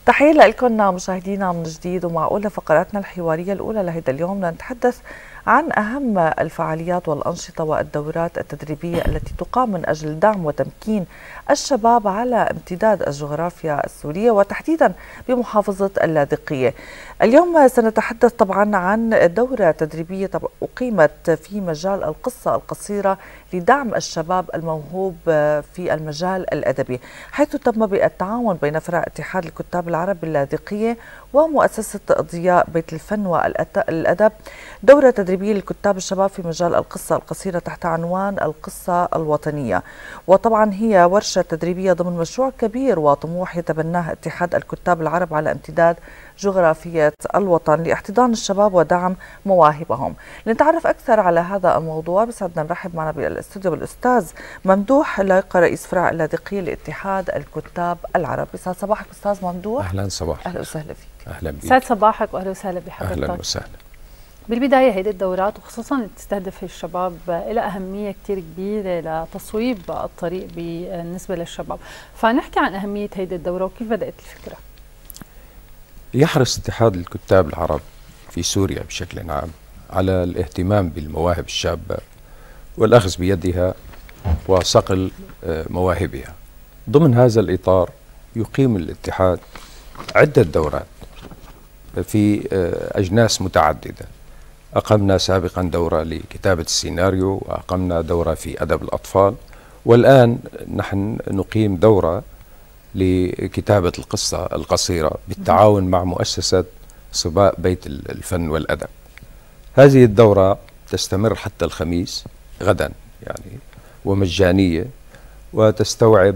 تحية لكم مشاهدينا من جديد، ومعقولة فقراتنا الحوارية الأولى لهذا اليوم لنتحدث عن أهم الفعاليات والأنشطة والدورات التدريبية التي تقام من أجل دعم وتمكين الشباب على امتداد الجغرافيا السورية وتحديدا بمحافظة اللاذقية. اليوم سنتحدث طبعا عن دورة تدريبية أقيمت في مجال القصة القصيرة لدعم الشباب الموهوب في المجال الأدبي، حيث تم بالتعاون بين فرع اتحاد الكتاب العرب باللاذقية ومؤسسة ضياء بيت الفن والأدب، دورة تدريبية للكتاب الشباب في مجال القصة القصيرة تحت عنوان القصة الوطنية. وطبعا هي ورشة تدريبية ضمن مشروع كبير وطموح يتبناه اتحاد الكتاب العرب على امتداد جغرافية الوطن لاحتضان الشباب ودعم مواهبهم. لنتعرف أكثر على هذا الموضوع بسعدنا نرحب معنا بالاستوديو بالأستاذ ممدوح لايقة، رئيس فرع اللاذقية لاتحاد الكتاب العرب. يسعد صباحك أستاذ ممدوح. أهلا صباح. أهلا وسهلا فيك. أهلا بك. يسعد صباحك وأهلا وسهلا بحضرتك. أهلا وسهلا. بالبداية هيدي الدورات وخصوصا اللي تستهدف الشباب لها أهمية كتير كبيرة لتصويب الطريق بالنسبة للشباب، فنحكي عن أهمية هيدي الدورة وكيف بدأت الفكرة. يحرص اتحاد الكتاب العرب في سوريا بشكل عام على الاهتمام بالمواهب الشابة والأخذ بيدها وصقل مواهبها. ضمن هذا الإطار يقيم الاتحاد عدة دورات في أجناس متعددة. أقمنا سابقا دورة لكتابة السيناريو، وأقمنا دورة في أدب الأطفال، والآن نحن نقيم دورة لكتابة القصة القصيرة بالتعاون مع مؤسسة صباء بيت الفن والأدب. هذه الدورة تستمر حتى الخميس غدا يعني، ومجانية، وتستوعب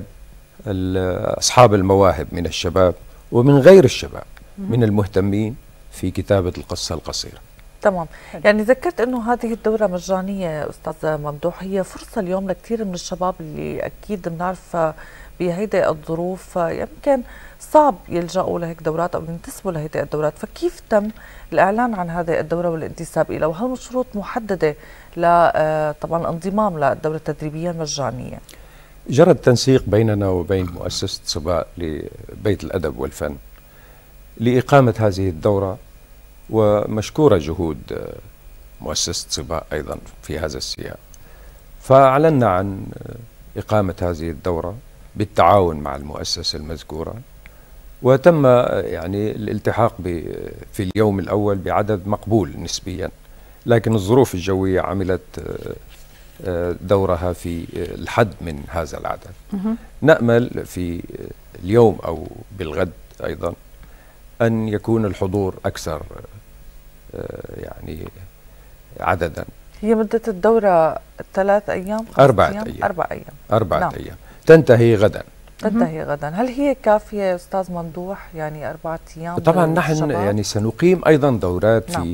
أصحاب المواهب من الشباب ومن غير الشباب من المهتمين في كتابة القصة القصيرة. تمام، يعني ذكرت انه هذه الدورة مجانية استاذ ممدوح، هي فرصة اليوم لكثير من الشباب اللي اكيد بنعرف بهيدي الظروف يمكن صعب يلجأوا لهيك دورات او ينتسبوا لهيدي الدورات، فكيف تم الاعلان عن هذه الدورة والانتساب الى، وهل شروط محددة طبعا الانضمام للدورة التدريبية المجانية؟ جرى التنسيق بيننا وبين مؤسسة صباء لبيت الأدب والفن لإقامة هذه الدورة، ومشكورة جهود مؤسسة صباء أيضا في هذا السياق. فأعلنا عن إقامة هذه الدورة بالتعاون مع المؤسسة المذكورة، وتم يعني الالتحاق في اليوم الأول بعدد مقبول نسبيا، لكن الظروف الجوية عملت دورها في الحد من هذا العدد. نأمل في اليوم أو بالغد أيضا أن يكون الحضور أكثر يعني عددا. هي مدة الدورة 3 أيام؟ 4 أيام. 4 أيام. 4 نعم. أيام تنتهي غدا. تنتهي غدا. هل هي كافية يا أستاذ ممدوح يعني 4 أيام؟ طبعا نحن يعني سنقيم أيضا دورات نعم. في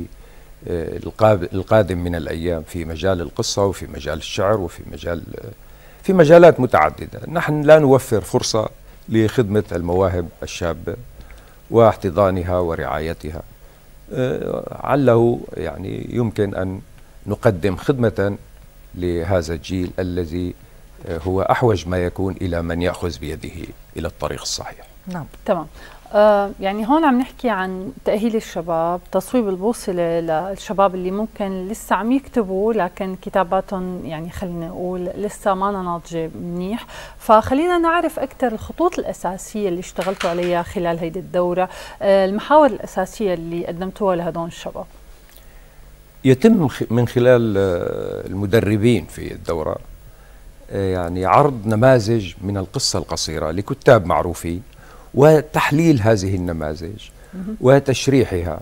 القادم من الأيام في مجال القصة وفي مجال الشعر وفي في مجالات متعددة. نحن لا نوفر فرصة لخدمة المواهب الشابة واحتضانها ورعايتها، عله يعني يمكن أن نقدم خدمة لهذا الجيل الذي هو أحوج ما يكون إلى من يأخذ بيده إلى الطريق الصحيح. نعم. تمام. يعني هون عم نحكي عن تأهيل الشباب، تصويب البوصلة للشباب اللي ممكن لسه عم يكتبوا لكن كتاباتهم يعني خلينا نقول لسه ما ناضجة منيح، فخلينا نعرف أكثر الخطوط الأساسية اللي اشتغلتوا عليها خلال هيدي الدورة، المحاور الأساسية اللي قدمتوها لهدول الشباب. يتم من خلال المدربين في الدورة يعني عرض نماذج من القصة القصيرة لكتاب معروفين، وتحليل هذه النماذج وتشريحها،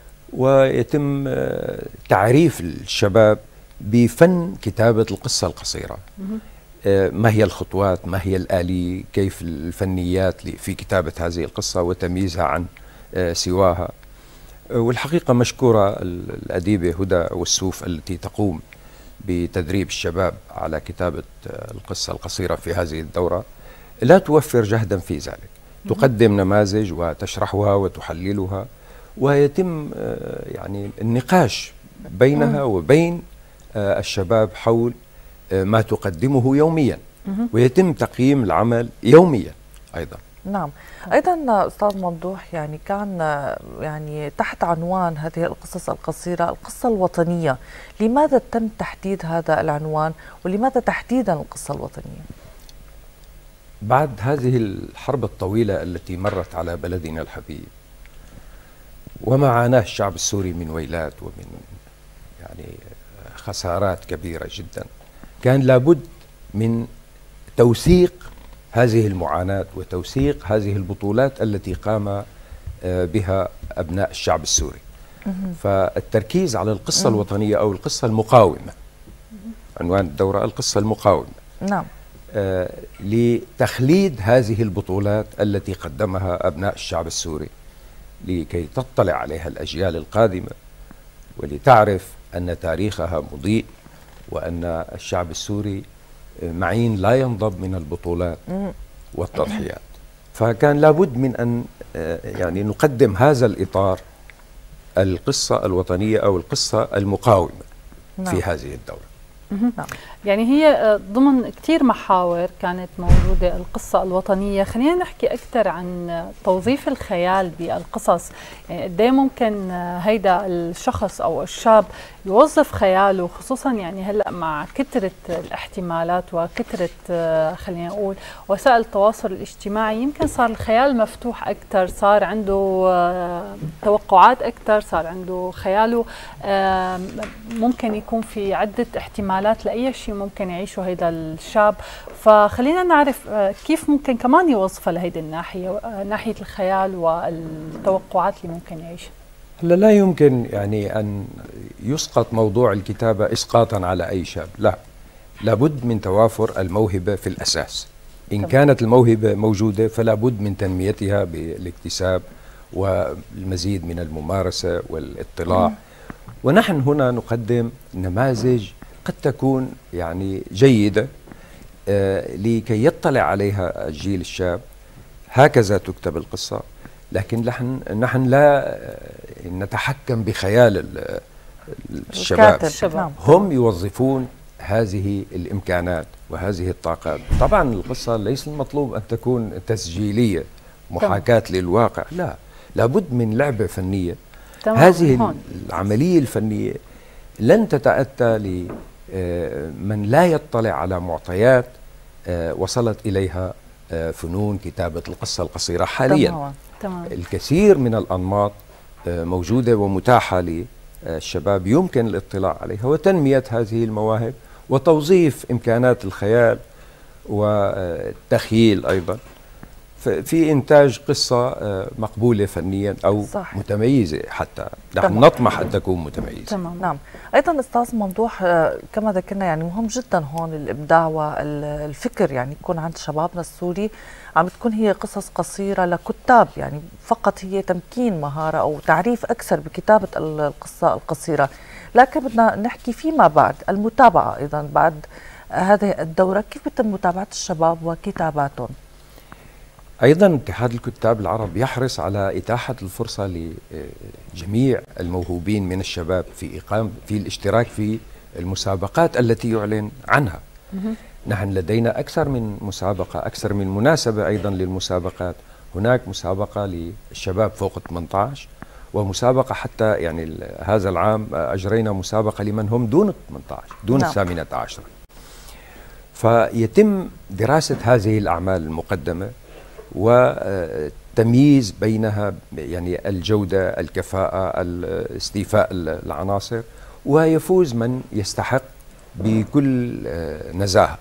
ويتم تعريف الشباب بفن كتابة القصة القصيرة. ما هي الخطوات، ما هي الآلية، كيف الفنيات في كتابة هذه القصة وتمييزها عن سواها. والحقيقة مشكورة الأديبة هدى والسوف التي تقوم بتدريب الشباب على كتابة القصة القصيرة في هذه الدورة، لا توفر جهدا في ذلك. تقدم نماذج وتشرحها وتحللها، ويتم يعني النقاش بينها وبين الشباب حول ما تقدمه يوميا، ويتم تقييم العمل يوميا أيضا. نعم. أيضا أستاذ ممدوح، يعني كان يعني تحت عنوان هذه القصص القصيرة القصة الوطنية، لماذا تم تحديد هذا العنوان ولماذا تحديدا القصة الوطنية؟ بعد هذه الحرب الطويلة التي مرت على بلدنا الحبيب وما عاناه الشعب السوري من ويلات ومن يعني خسارات كبيرة جدا، كان لابد من توثيق هذه المعاناة وتوثيق هذه البطولات التي قام بها أبناء الشعب السوري. فالتركيز على القصة الوطنية أو القصة المقاومة، عنوان الدورة القصة المقاومة، نعم، لتخليد هذه البطولات التي قدمها أبناء الشعب السوري لكي تطلع عليها الأجيال القادمة ولتعرف أن تاريخها مضيء وأن الشعب السوري معين لا ينضب من البطولات والتضحيات. فكان لابد من أن يعني نقدم هذا الإطار، القصة الوطنية أو القصة المقاومة في هذه الدورة. نعم. يعني هي ضمن كثير محاور كانت موجودة القصة الوطنية. خلينا نحكي أكثر عن توظيف الخيال بالقصص، يعني قد ايه ممكن هيدا الشخص أو الشاب يوظف خياله، خصوصا يعني هلأ مع كثرة الاحتمالات وكثرة خلينا نقول وسائل التواصل الاجتماعي، يمكن صار الخيال مفتوح أكثر، صار عنده توقعات أكثر، صار عنده خياله ممكن يكون في عدة احتمالات لأي شيء ممكن يعيشه هيدا الشاب. فخلينا نعرف كيف ممكن كمان يوظفها لهيدي الناحية، ناحية الخيال والتوقعات اللي ممكن يعيشها. هلا لا يمكن يعني أن يسقط موضوع الكتابة إسقاطا على أي شاب، لا، لابد من توافر الموهبة في الأساس. إن كانت الموهبة موجودة فلا بد من تنميتها بالاكتساب والمزيد من الممارسة والاطلاع. ونحن هنا نقدم نماذج قد تكون يعني جيدة لكي يطلع عليها الجيل الشاب. هكذا تكتب القصة، لكن نحن لا نتحكم بخيال الشباب. هم يوظفون هذه الإمكانات وهذه الطاقات. طبعا القصة ليس المطلوب أن تكون تسجيلية محاكاة للواقع، لا، لابد من لعبة فنية. هذه العملية الفنية لن تتأتى لمن لا يطلع على معطيات وصلت إليها فنون كتابة القصة القصيرة حاليا. تمام. الكثير من الأنماط موجودة ومتاحة للشباب، يمكن الاطلاع عليها وتنمية هذه المواهب وتوظيف إمكانات الخيال والتخيل أيضا في إنتاج قصة مقبولة فنيا أو صح. متميزة، حتى نحن نطمح أن تكون متميزة. تمام. نعم. أيضا أستاذ ممدوح، كما ذكرنا يعني مهم جدا هون الإبداع والفكر، يعني يكون عند شبابنا السوري عم تكون هي قصص قصيرة لكتاب، يعني فقط هي تمكين مهارة أو تعريف أكثر بكتابة القصة القصيرة. لكن بدنا نحكي فيما بعد المتابعة أيضا بعد هذه الدورة، كيف بتم متابعة الشباب وكتاباتهم؟ أيضا اتحاد الكتاب العرب يحرص على إتاحة الفرصة لجميع الموهوبين من الشباب في الاشتراك في المسابقات التي يعلن عنها. نحن لدينا أكثر من مسابقة، أكثر من مناسبة أيضا للمسابقات. هناك مسابقة للشباب فوق 18، ومسابقة حتى يعني هذا العام أجرينا مسابقة لمن هم دون 18 دون 18. فيتم دراسة هذه الأعمال المقدمة وتمييز بينها، يعني الجودة، الكفاءة، استيفاء العناصر، ويفوز من يستحق بكل نزاهة.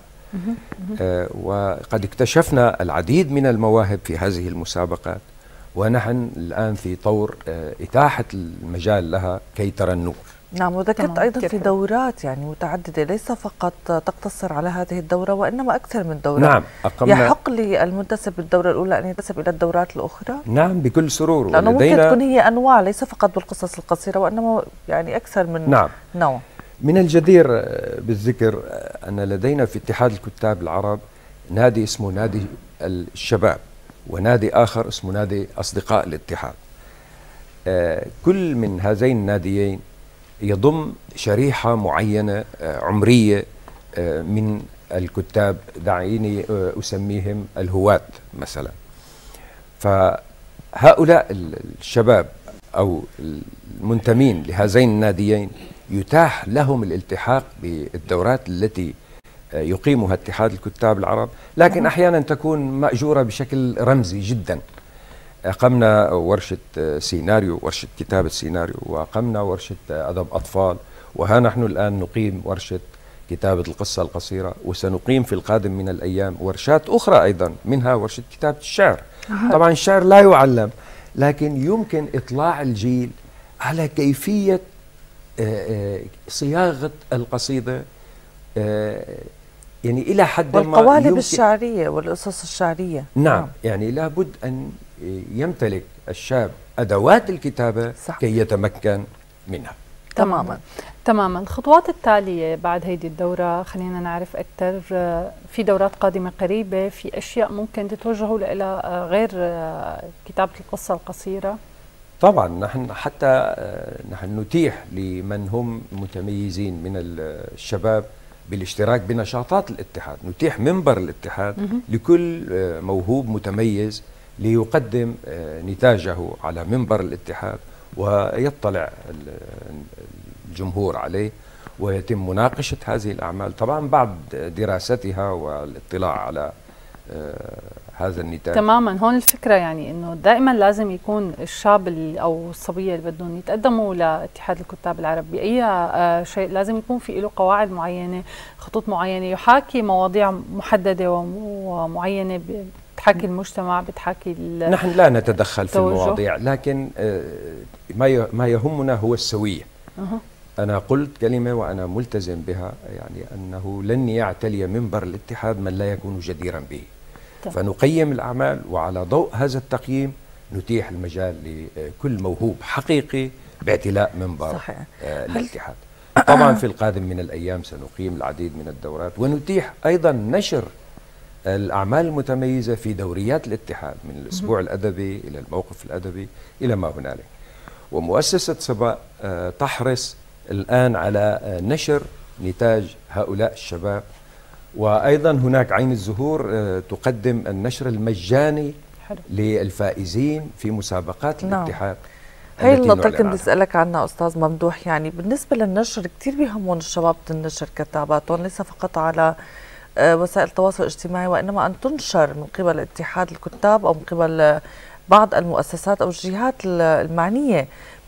وقد اكتشفنا العديد من المواهب في هذه المسابقات، ونحن الآن في طور إتاحة المجال لها كي ترى النور. نعم. وذكرت أيضا في دورات يعني متعددة، ليس فقط تقتصر على هذه الدورة وإنما أكثر من دورة. نعم. يحق للمنتسب بالدورة الأولى أن ينتسب إلى الدورات الأخرى؟ نعم، بكل سرور. لأنه ممكن تكون هي أنواع، ليس فقط بالقصص القصيرة وإنما يعني أكثر من نوع. من الجدير بالذكر أن لدينا في اتحاد الكتاب العرب نادي اسمه نادي الشباب، ونادي آخر اسمه نادي أصدقاء الاتحاد. كل من هذين الناديين يضم شريحة معينة عمرية من الكتاب، دعيني أسميهم الهواة مثلا. فهؤلاء الشباب أو المنتمين لهذين الناديين يتاح لهم الالتحاق بالدورات التي يقيمها اتحاد الكتاب العرب، لكن أحيانا تكون مأجورة بشكل رمزي جدا. أقمنا ورشة سيناريو، ورشة كتابة سيناريو، وأقمنا ورشة أدب أطفال، وها نحن الآن نقيم ورشة كتابة القصة القصيرة، وسنقيم في القادم من الأيام ورشات أخرى أيضا، منها ورشة كتابة الشعر. طبعا الشعر لا يعلم، لكن يمكن إطلاع الجيل على كيفية صياغة القصيدة، يعني إلى حد ما والقوالب الشعرية والقصص الشعرية. نعم، يعني لابد أن يمتلك الشاب أدوات الكتابة صح. كي يتمكن منها. تماما. الخطوات التالية بعد هيدي الدورة خلينا نعرف أكثر. في دورات قادمة قريبة، في أشياء ممكن تتوجهوا إلى غير كتابة القصة القصيرة؟ طبعا نحن نتيح لمن هم متميزين من الشباب بالاشتراك بنشاطات الاتحاد، نتيح منبر الاتحاد لكل موهوب متميز ليقدم نتاجه على منبر الاتحاد ويطلع الجمهور عليه، ويتم مناقشة هذه الأعمال طبعا بعد دراستها والاطلاع على هذا النتاج. تماما. هون الفكرة يعني انه دائما لازم يكون الشاب او الصبية اللي بدهم يتقدموا لاتحاد الكتاب العرب بأي شيء لازم يكون في له قواعد معينة، خطوط معينة، يحاكي مواضيع محددة ومعينة بتحاكي المجتمع، بتحاكي نحن لا نتدخل في المواضيع، لكن ما يهمنا هو السوية. أنا قلت كلمة وأنا ملتزم بها، يعني أنه لن يعتلي منبر الاتحاد من لا يكون جديرا به. فنقيم الأعمال، وعلى ضوء هذا التقييم نتيح المجال لكل موهوب حقيقي باعتلاء منبر الاتحاد. طبعا في القادم من الأيام سنقيم العديد من الدورات، ونتيح أيضا نشر الأعمال المتميزة في دوريات الاتحاد، من الأسبوع الأدبي إلى الموقف الأدبي إلى ما هنالك. ومؤسسة صبا تحرص الآن على نشر نتاج هؤلاء الشباب، وأيضا هناك عين الزهور تقدم النشر المجاني للفائزين في مسابقات الاتحاد. هي النقطة اللي كنت أسألك عنها أستاذ ممدوح، يعني بالنسبة للنشر كتير بيهمون الشباب تنشر كتاباتهم ليس فقط على وسائل التواصل الاجتماعي، وإنما أن تنشر من قبل اتحاد الكتاب أو من قبل بعض المؤسسات أو الجهات المعنية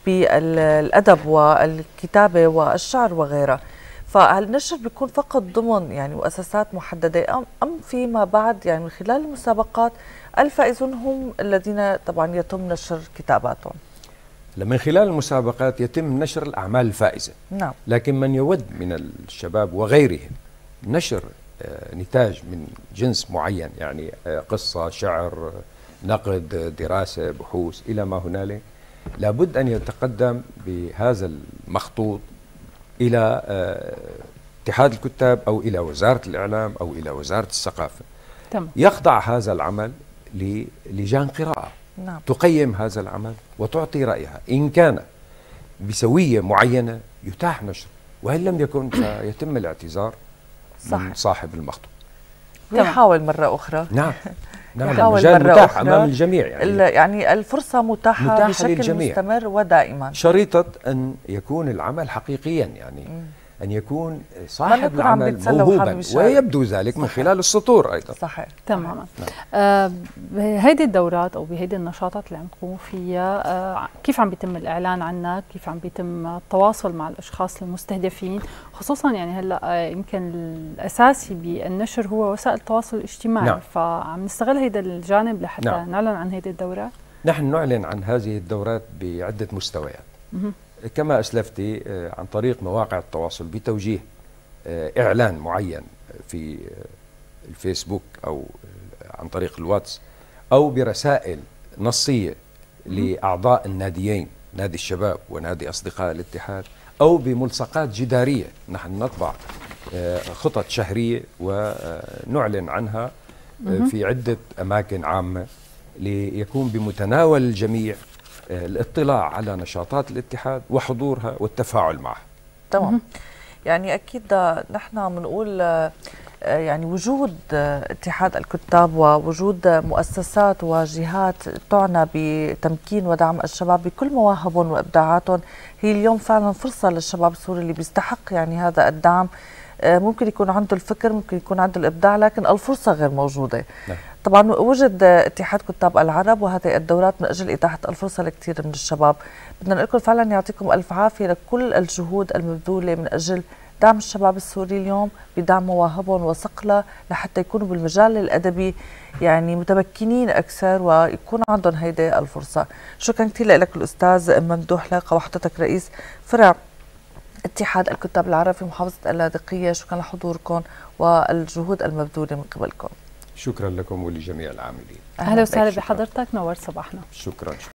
بالأدب والكتابة والشعر وغيرها. فالنشر بيكون فقط ضمن يعني مؤسسات محددة أم فيما بعد يعني من خلال المسابقات الفائزون هم الذين طبعا يتم نشر كتاباتهم؟ من خلال المسابقات يتم نشر الأعمال الفائزة. نعم. لكن من يود من الشباب وغيرهم نشر نتاج من جنس معين، يعني قصة، شعر، نقد، دراسة، بحوث إلى ما هنالك، لابد أن يتقدم بهذا المخطوط إلى اتحاد الكتاب أو إلى وزارة الإعلام أو إلى وزارة الثقافة. تمام. يخضع هذا العمل للجان قراءة. نعم. تقيم هذا العمل وتعطي رأيها، إن كان بسوية معينة يتاح نشر، وإن لم يكن فيتم الاعتذار من صاحب المخطوط. يحاول مرة أخرى. نعم. المجال متاح أمام الجميع، يعني الفرصة متاحة بشكل للجميع. مستمر ودائما، شريطة أن يكون العمل حقيقيا، يعني أن يكون صاحب العمل موهوبا، ويبدو ذلك من خلال السطور أيضا. صحيح. تماما. بهيدي الدورات أو بهيدي النشاطات اللي عم تقوموا فيها، كيف عم بيتم الإعلان عنها؟ كيف عم بيتم التواصل مع الأشخاص المستهدفين؟ خصوصا يعني هلا يمكن الأساسي بالنشر هو وسائل التواصل الاجتماعي. نعم. فعم نستغل هيدا الجانب لحتى نعلن عن هيدي الدورات. نحن نعلن عن هذه الدورات بعدة مستويات. كما أسلفتي، عن طريق مواقع التواصل بتوجيه إعلان معين في الفيسبوك أو عن طريق الواتس، أو برسائل نصية لأعضاء الناديين، نادي الشباب ونادي أصدقاء الاتحاد، أو بملصقات جدارية. نحن نطبع خطط شهرية ونعلن عنها في عدة أماكن عامة ليكون بمتناول الجميع الاطلاع على نشاطات الاتحاد وحضورها والتفاعل معها. تمام. يعني أكيد نحن بنقول يعني وجود اتحاد الكتاب ووجود مؤسسات وجهات تعنى بتمكين ودعم الشباب بكل مواهبهم وابداعاتهم هي اليوم فعلا فرصه للشباب السوري اللي بيستحق يعني هذا الدعم. ممكن يكون عنده الفكر، ممكن يكون عنده الابداع، لكن الفرصه غير موجوده. نعم. طبعا وجد اتحاد كتاب العرب وهذه الدورات من اجل اتاحه الفرصه لكثير من الشباب. بدنا نقول لكم فعلا يعطيكم الف عافيه لكل الجهود المبذوله من اجل دعم الشباب السوري اليوم بدعم مواهبهم وصقلها لحتى يكونوا بالمجال الادبي يعني متمكنين اكثر ويكون عندهم هيدي الفرصه. شكرا كثير لك الاستاذ ممدوح لاقه وحضرتك رئيس فرع اتحاد الكتاب العرب في محافظه اللاذقيه، شكرا لحضوركم والجهود المبذوله من قبلكم. شكرا لكم ولجميع العاملين. اهلا وسهلا بحضرتك، نورت صباحنا. شكرا.